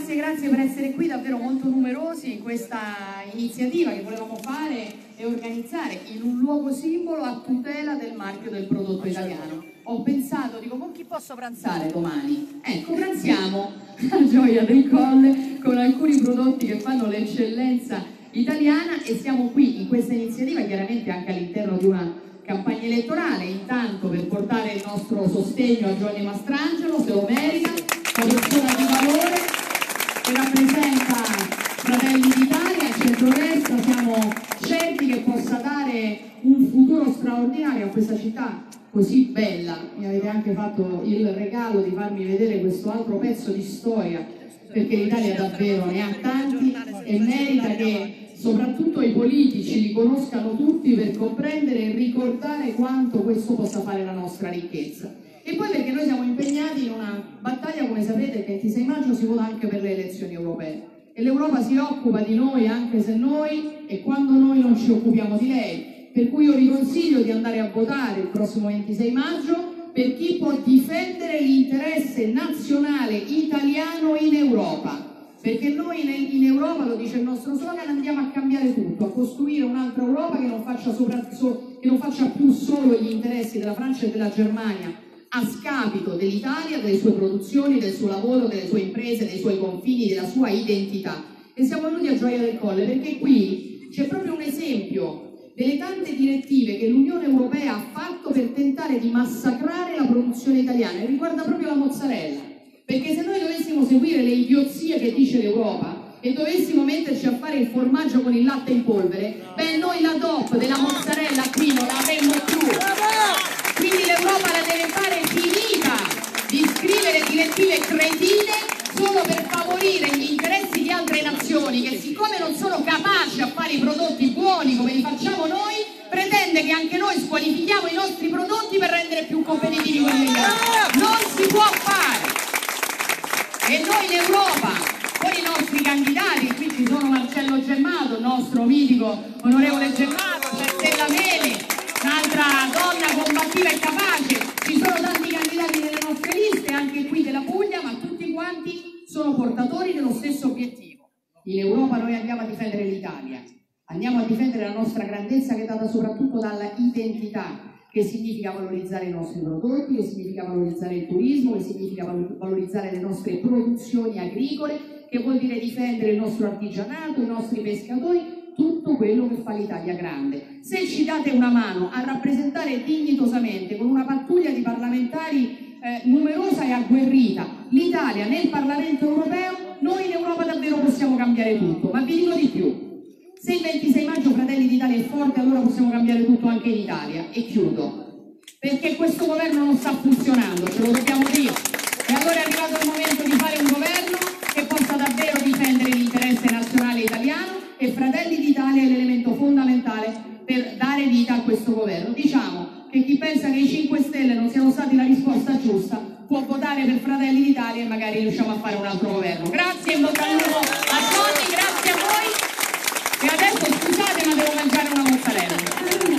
grazie per essere qui, davvero molto numerosi in questa iniziativa che volevamo fare e organizzare in un luogo simbolo a tutela del marchio del prodotto italiano. Ho pensato, dico, con chi posso pranzare domani? Ecco, pranziamo a Gioia del Colle con alcuni prodotti che fanno l'eccellenza italiana e siamo qui in questa iniziativa, chiaramente anche all'interno di una campagna elettorale, intanto per portare il nostro sostegno a Giovanni Mastrangelo, se lo merita, una persona di valore che rappresenta Fratelli d'Italia, il centrodestra. Siamo certi che possa dare un futuro straordinario a questa città così bella. Mi avete anche fatto il regalo di farmi vedere questo altro pezzo di storia, perché l'Italia davvero ne ha tanti e merita che soprattutto i politici li conoscano tutti per comprendere e ricordare quanto questo possa fare la nostra ricchezza. E poi perché noi siamo impegnati in una battaglia, come sapete, il 26 maggio si vota anche per le elezioni europee e l'Europa si occupa di noi anche se noi e quando noi non ci occupiamo di lei, per cui io vi consiglio di andare a votare il prossimo 26 maggio per chi può difendere l'interesse nazionale italiano in Europa. Perché noi in Europa, lo dice il nostro slogan, andiamo a cambiare tutto, a costruire un'altra Europa che non faccia più solo gli interessi della Francia e della Germania a scapito dell'Italia, delle sue produzioni, del suo lavoro, delle sue imprese, dei suoi confini, della sua identità. E siamo venuti a Gioia del Colle perché qui c'è proprio un esempio delle tante direttive che l'Unione Europea ha fatto per tentare di massacrare la produzione italiana e riguarda proprio la mozzarella. Perché se noi dovessimo seguire le idiozie che dice l'Europa e dovessimo metterci a fare il formaggio con il latte in polvere, beh, noi la DOP della mozzarella qui non la avremmo più. Quindi l'Europa la deve fare finita di scrivere direttive cretine solo per favorire gli interessi di altre nazioni che, siccome non sono capaci a fare i prodotti buoni come li facciamo noi, pretende che anche noi squalifichiamo i nostri prodotti per rendere più competitivi quelli italiani. Non si può fare! E noi in Europa, con i nostri candidati, qui ci sono Marcello Gemmato, il nostro mitico onorevole Gemmato, c'è Stella Mele, un'altra donna combattiva e capace, ci sono tanti candidati nelle nostre liste, anche qui della Puglia, ma tutti quanti sono portatori dello stesso obiettivo. In Europa noi andiamo a difendere l'Italia, andiamo a difendere la nostra grandezza che è data soprattutto dalla identità, che significa valorizzare i nostri prodotti, che significa valorizzare il turismo, che significa valorizzare le nostre produzioni agricole, che vuol dire difendere il nostro artigianato, i nostri pescatori, tutto quello che fa l'Italia grande. Se ci date una mano a rappresentare dignitosamente, con una pattuglia di parlamentari numerosa e agguerrita, l'Italia nel Parlamento europeo, noi in Europa davvero possiamo cambiare tutto. Ma vi dico di più. Se il 26 maggio Fratelli d'Italia è forte, allora possiamo cambiare tutto anche in Italia. E chiudo. Perché questo governo non sta funzionando, ce lo dobbiamo dire. E allora è arrivato il momento di fare un governo che possa davvero difendere l'interesse nazionale italiano e Fratelli d'Italia è l'elemento fondamentale per dare vita a questo governo. Diciamo che chi pensa che i 5 Stelle non siano stati la risposta giusta può votare per Fratelli d'Italia e magari riusciamo a fare un altro governo. Grazie e in bocca al lupo a tutti, grazie a voi. E adesso scusate ma devo mangiare una mozzarella.